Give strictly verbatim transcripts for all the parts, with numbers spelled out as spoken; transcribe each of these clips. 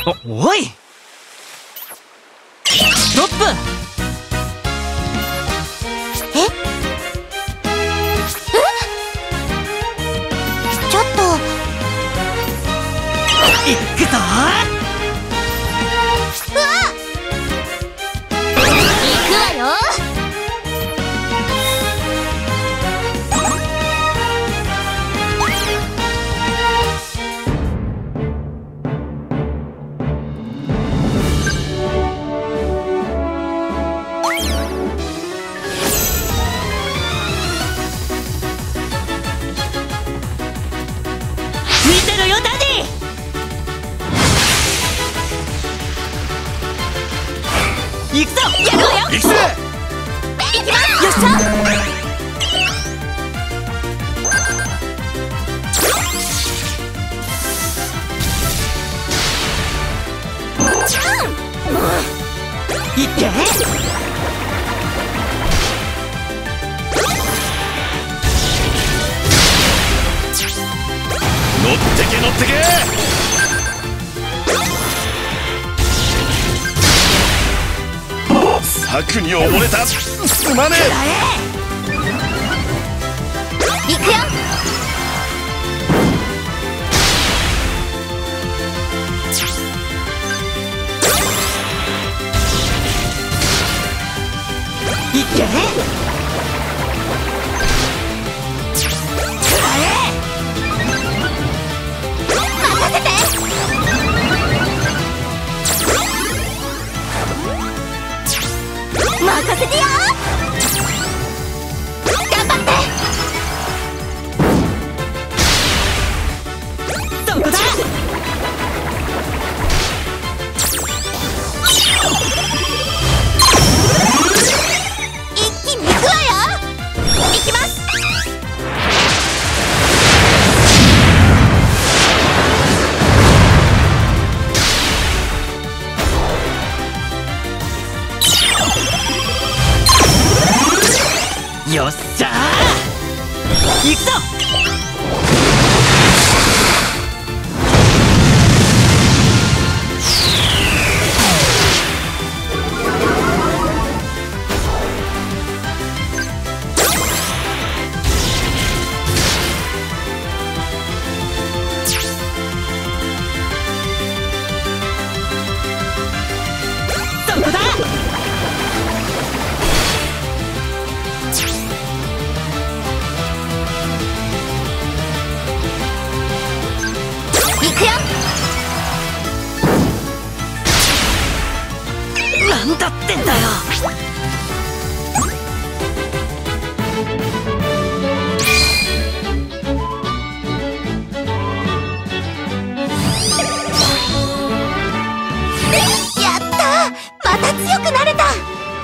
お、おいストップ。 ええちょっといくぞ。 うわっ行くわよ。 見てろよダディ。行くぞ。やるわよ。 行くぜ。 行きます。よっしゃ。ちゃんいって。 乗ってけ乗ってけ。策に溺れた。すまねえ。 行くよ。 いって任せてよ。頑張って。 そこだ。 一気に行くわよ。行きます。 よっしゃー。行くぞ。そこだ。 行くよ。 なんだってんだよ。 やったー。また強くなれた。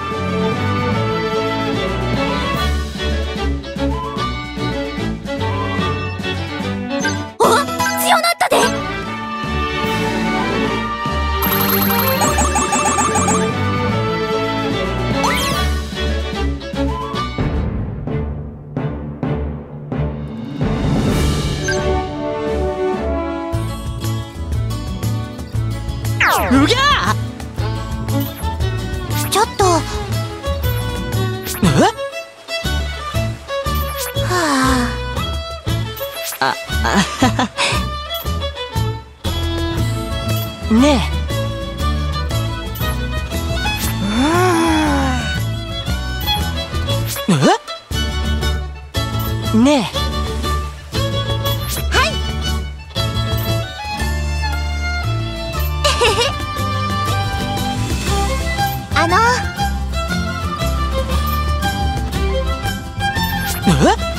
お、強なったで。 うぎゃちょっと。はー。えあ。 あ、あはは。ねえ。え？ねえ。 あのえ？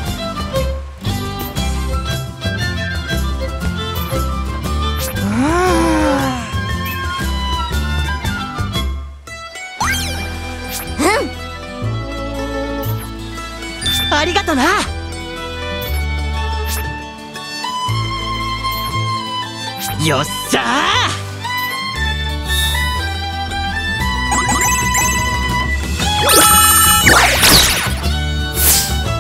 ありがとな。よっしゃ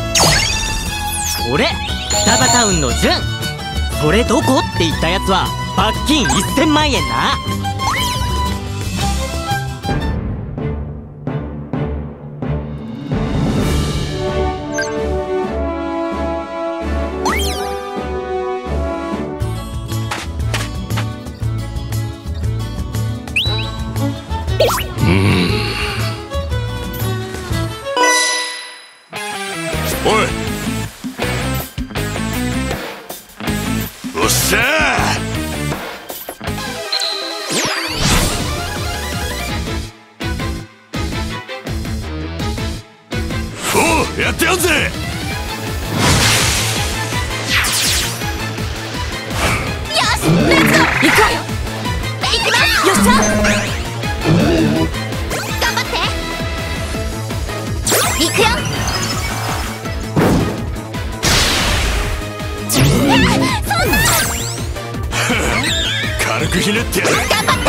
ー。俺、双葉タウンのジュン。それどこって言ったやつは罰金せんまん円な。 おい、おっしゃー。おう、やってやんぜ。 よし、レッツゴー。行くわよ。行きます。よっしゃ。頑張って。行くよ。そんな。 軽くひねってやる。 頑張って。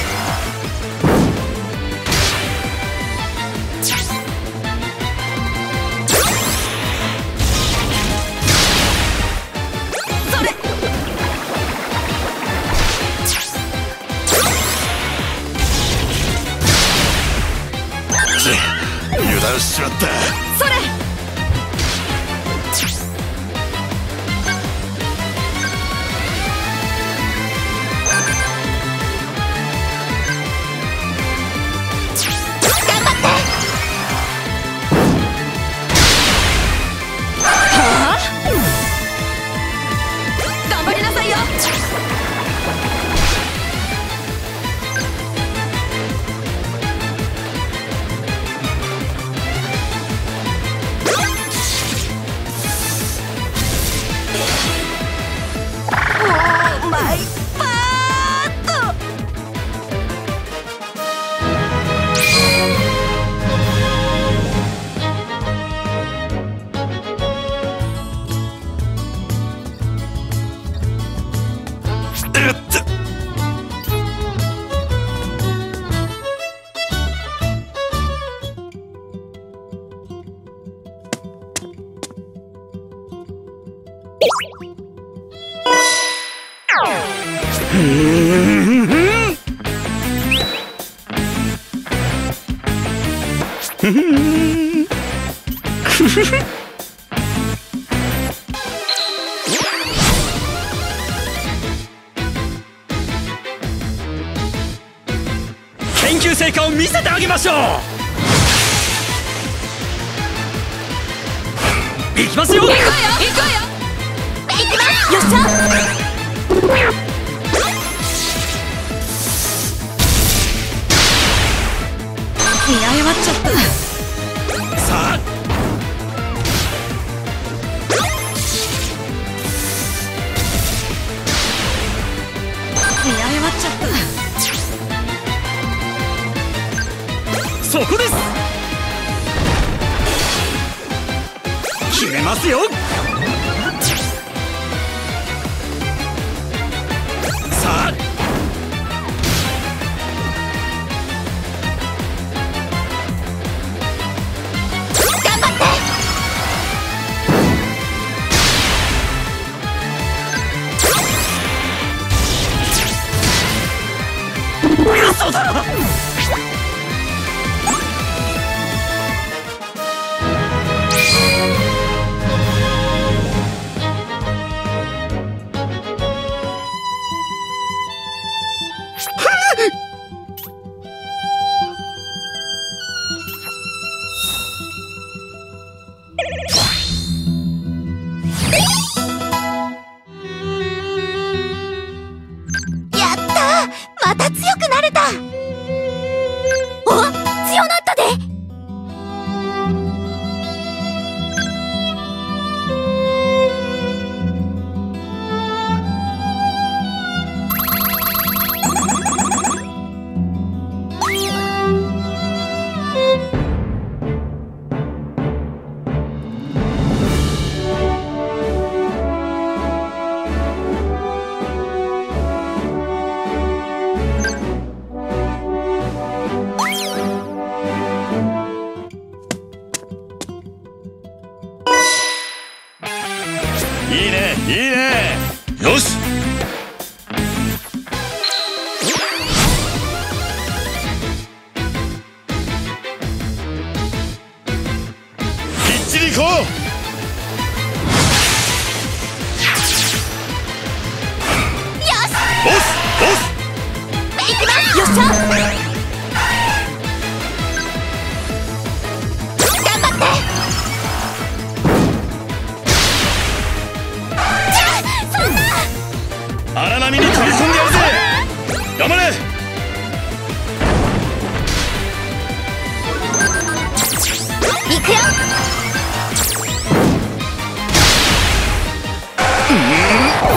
それ。 油断しちまった。 それ。 研究成果を見せてあげましょう。行きますよ。行くわよ。行くわよ。行きます。よっしゃ。見誤っちゃった。さあ。見誤っちゃった。そこです。決めますよ。さあ。 頑張って。 嘘だろ。 やったー、また強くなれた。お、強なったで。 いいね、いいね。よし。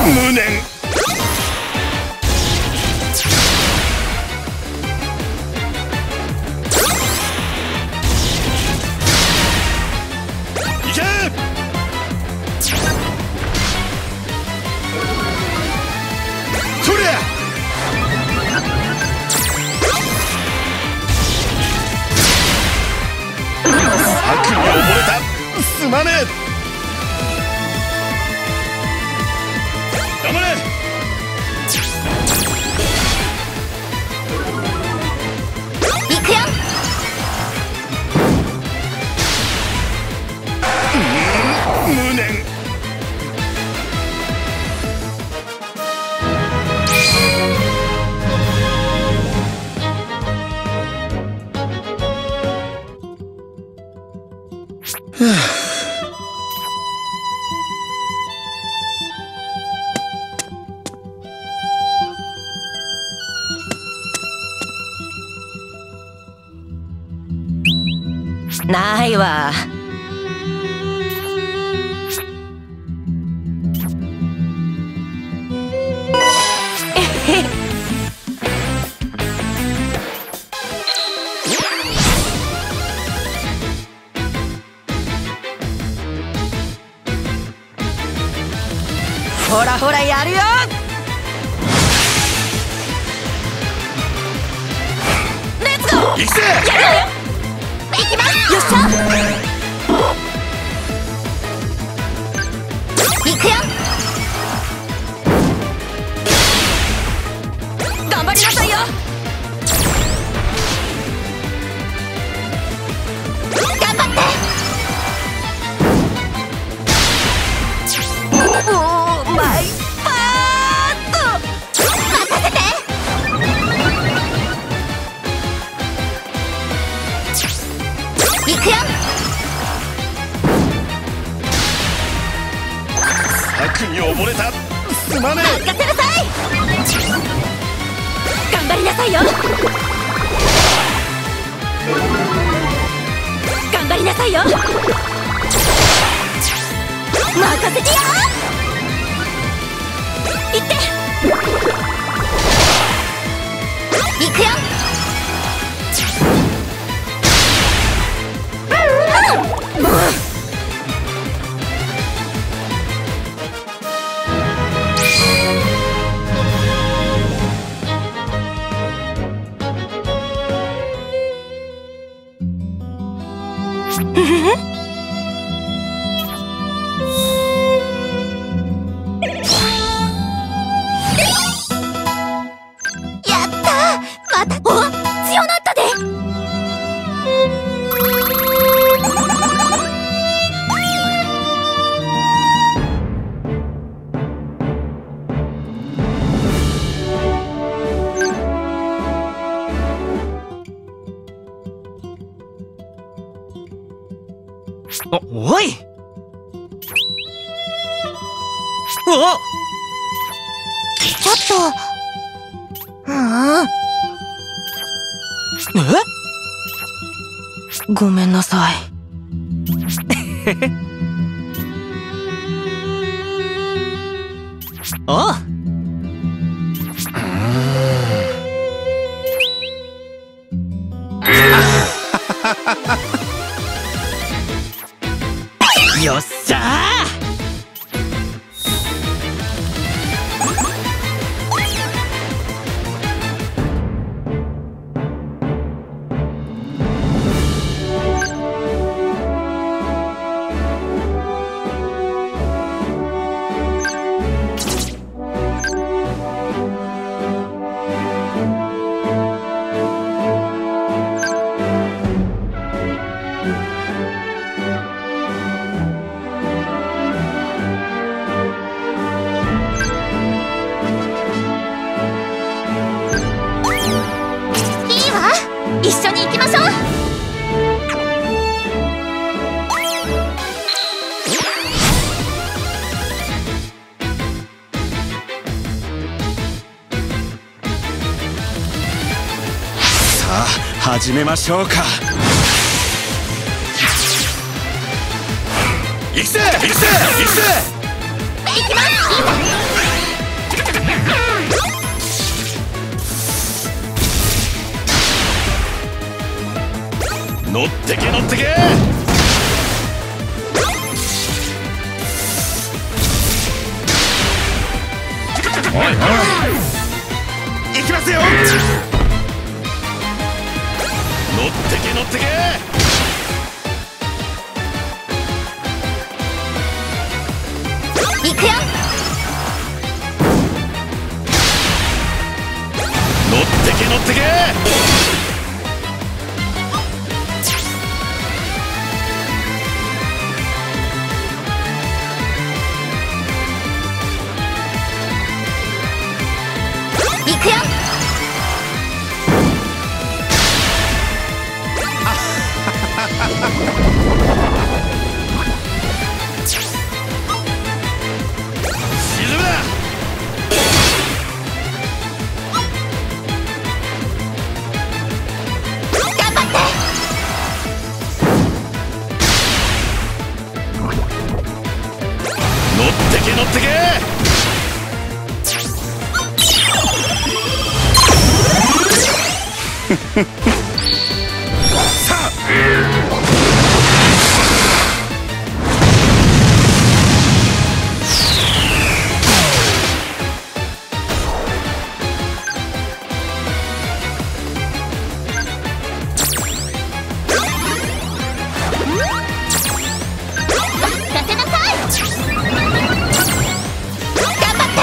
無念。いけ。そりゃ。悪に溺れた。すまねえ。頑張れ。 行くよ。 無念。 ないわ。ほらほらやるよ。レッツゴー。 行くぜ。 やるわよ。 行きます。よっしゃ。行くよ。 頑張りなさいよ。 頑張って。 おーマイパーッと。 任せて。行くよ。 悪に溺れた。すまねえ。 任せなさい。頑張りなさいよ。頑張りなさいよ。任せてよ。行って。行くよ。やったー。またお強なったで。 お、おい。おっ。 ちょっと。うん。 え？ ごめんなさい。 おう。よっしゃー。 一緒に行きましょう。 さあ始めましょうか。行くぜ行くぜ行くぜ。 行きます。 乗ってけ乗ってけ。おいおい、行きますよ。乗ってけ乗ってけ。 行くよ。 乗ってけ乗ってけ。 行くよ。 沈むな。 頑張って。 乗ってけ乗ってけ。さあ、 任せなさい。頑張って。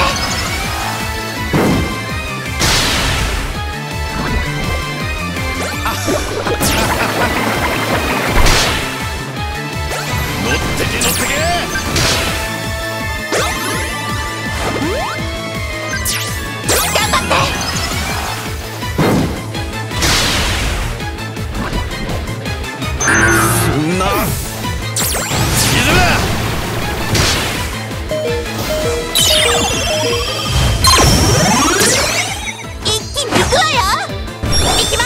乗ってけ乗ってけ。 頑張って。 そんな沈むな。 一気に行くわよ。行きます。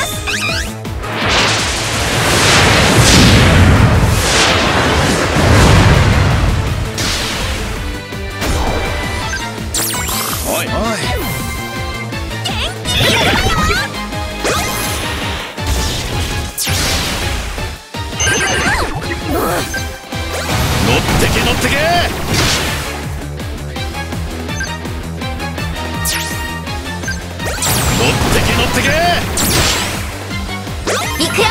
おいおい、乗ってけ乗ってけ。乗ってけ乗ってけ。 行くよ。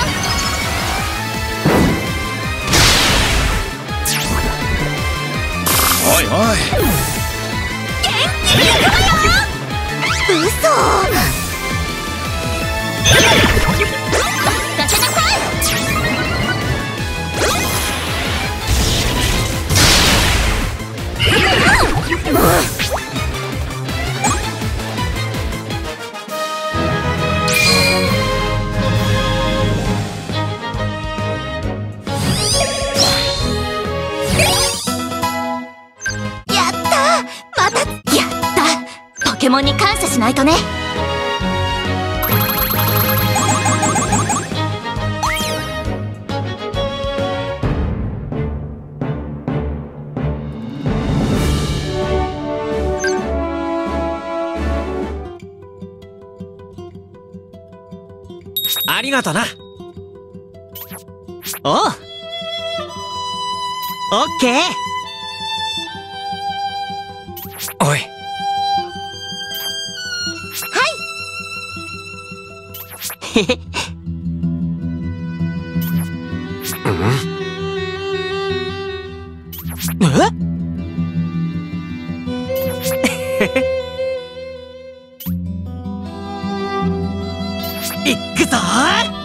おいおい、 嘘。任せなさい。やったー。またやった。ポケモンに感謝しないとね。 ありがとな。おう。オッケー。おい。へへ。え？いくぞー。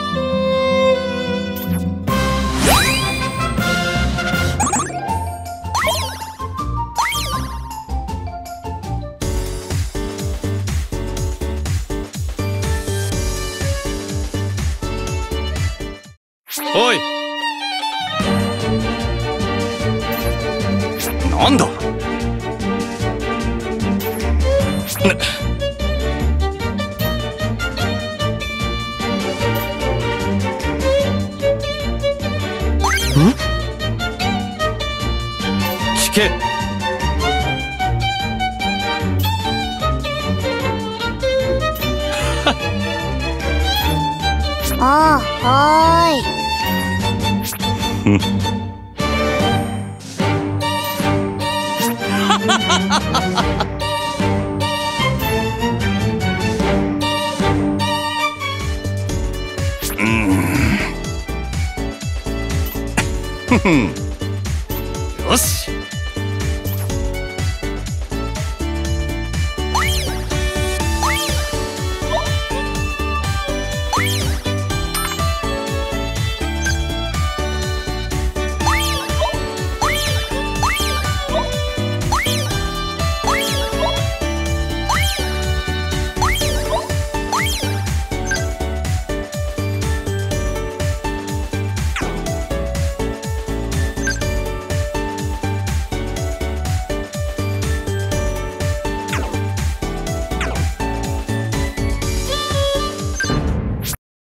おい、なんだ。ん？聞け。 ああ、はーい。 よし。